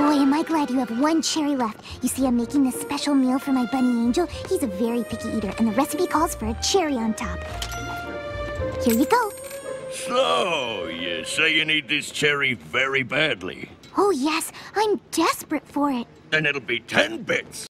Boy, am I glad you have one cherry left. You see, I'm making this special meal for my bunny angel. He's a very picky eater, and the recipe calls for a cherry on top. Here you go. So, you say you need this cherry very badly. Oh, yes, I'm desperate for it. Then it'll be 10 bits.